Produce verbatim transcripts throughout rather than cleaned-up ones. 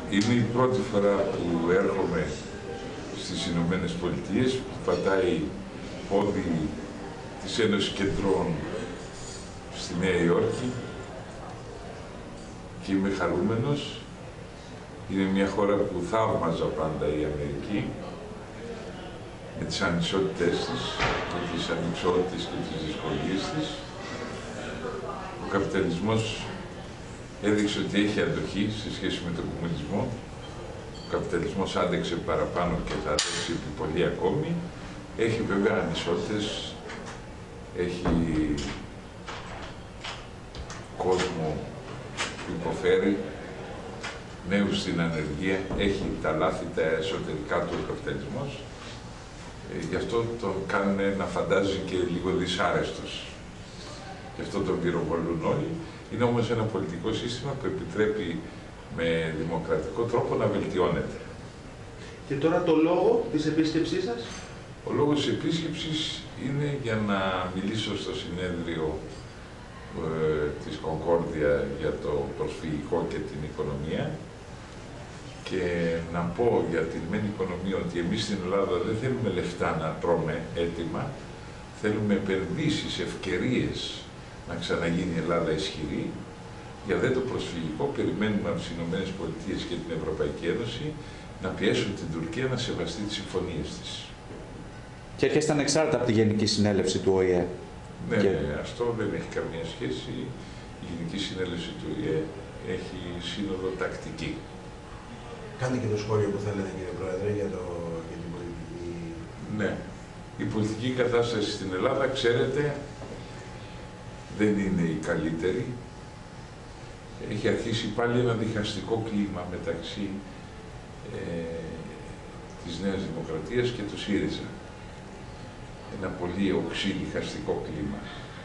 Είναι η πρώτη φορά που έρχομαι στις Ηνωμένες Πολιτείες, που πατάει πόδι της Ένωσης Κεντρών στη Νέα Υόρκη και είμαι χαρούμενος. Είναι μια χώρα που θαύμαζα πάντα, η Αμερική, με τις ανισότητες της και τις ανισότητες και τις δυσκολίες της. Ο καπιταλισμός έδειξε ότι έχει αντοχή σε σχέση με τον κομμουνισμό. Ο καπιταλισμός άντεξε παραπάνω και θα άντεξε επί πολύ ακόμη. Έχει βέβαια ανισότητες, έχει κόσμο που υποφέρει, νέους στην ανεργία, έχει τα λάθη τα εσωτερικά του ο καπιταλισμός. Ε, γι' αυτό τον κάνουν να φαντάζει και λίγο δυσάρεστος. Γι' αυτό τον πυροβολούν όλοι. Είναι όμως ένα πολιτικό σύστημα που επιτρέπει με δημοκρατικό τρόπο να βελτιώνεται. Και τώρα το λόγο της επίσκεψής σας? Ο λόγος της επίσκεψης είναι για να μιλήσω στο συνέδριο ε, της Κονκόρδια για το προσφυγικό και την οικονομία και να πω για την μεν οικονομία ότι εμείς στην Ελλάδα δεν θέλουμε λεφτά να τρώμε έτοιμα, θέλουμε επενδύσεις, ευκαιρίες να ξαναγίνει η Ελλάδα ισχυρή. Για δε το προσφυγικό περιμένουμε από τις Ηνωμένες Πολιτείες και την Ευρωπαϊκή Ένωση να πιέσουν την Τουρκία να σεβαστεί τις συμφωνίες της. Και έρχεστε ανεξάρτητα από τη Γενική Συνέλευση του Ο Η Ε. Ναι, και... ναι, αυτό δεν έχει καμία σχέση. Η Γενική Συνέλευση του Ο Η Ε έχει σύνοδο τακτική. Κάντε και το σχόλιο που θέλετε, κύριε Πρόεδρε, για, το, για την πολιτική. Ναι. Η πολιτική κατάσταση στην Ελλάδα, ξέρετε, δεν είναι η καλύτερη. Έχει αρχίσει πάλι ένα διχαστικό κλίμα μεταξύ ε, της Νέας Δημοκρατίας και του ΣΥΡΙΖΑ. Ένα πολύ οξύ διχαστικό κλίμα.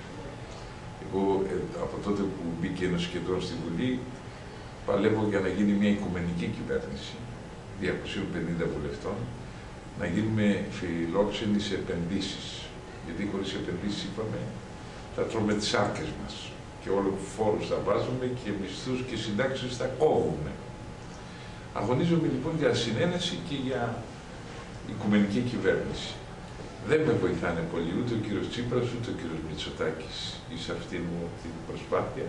Εγώ ε, από τότε που μπήκε ένας Κεντρών στη Βουλή, παλεύω για να γίνει μια οικουμενική κυβέρνηση, διακόσιων πενήντα βουλευτών, να γίνουμε φιλόξενοι σε επενδύσεις. Γιατί χωρίς επενδύσεις, είπαμε, θα τρώμε τις άρκες μας και όλο φόρους θα βάζουμε και μισθούς και συντάξεις θα κόβουμε. Αγωνίζομαι λοιπόν για συνένεση και για οικουμενική κυβέρνηση. Δεν με βοηθάνε πολύ ούτε ο κύριος Τσίπρας ούτε ο κύριος Μητσοτάκης σε αυτή μου την προσπάθεια.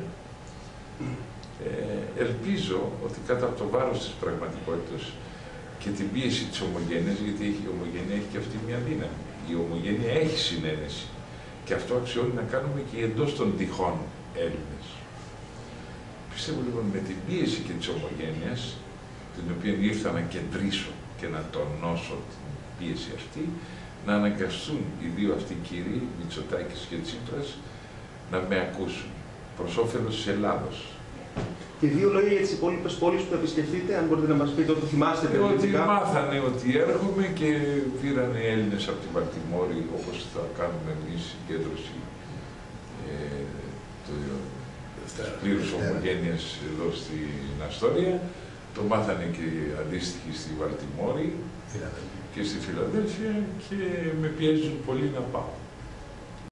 Ε, ελπίζω ότι κάτω από το βάρος της πραγματικότητας και την πίεση της ομογένειας, γιατί η ομογένεια έχει και αυτή μια δύναμη. Η ομογένεια έχει συνένεση. Και αυτό αξιώνει να κάνουμε και εντός των τυχών Έλληνες. Πιστεύω λοιπόν με την πίεση και της ομογένειας, την οποία ήρθα να κεντρήσω και να τονώσω την πίεση αυτή, να αναγκαστούν οι δύο αυτοί κύριοι, Μητσοτάκης και Τσίπρας, να με ακούσουν προς όφελος της Ελλάδος. Και δύο λόγια για τις υπόλοιπες πόλεις που θα επισκεφτείτε, αν μπορείτε να μας πείτε ό,τι θυμάστε περιοδικά. Ότι μάθανε ότι έρχομαι και πήρανε Έλληνες από την Βαλτιμόρη, όπως θα κάνουμε εμείς συγκέντρωση ε, της πλήρους ομογένειας εδώ στην Αστόρια. Το μάθανε και αντίστοιχοι στη Βαλτιμόρη και στη Φιλαδέλφια και με πιέζουν πολύ να πάω.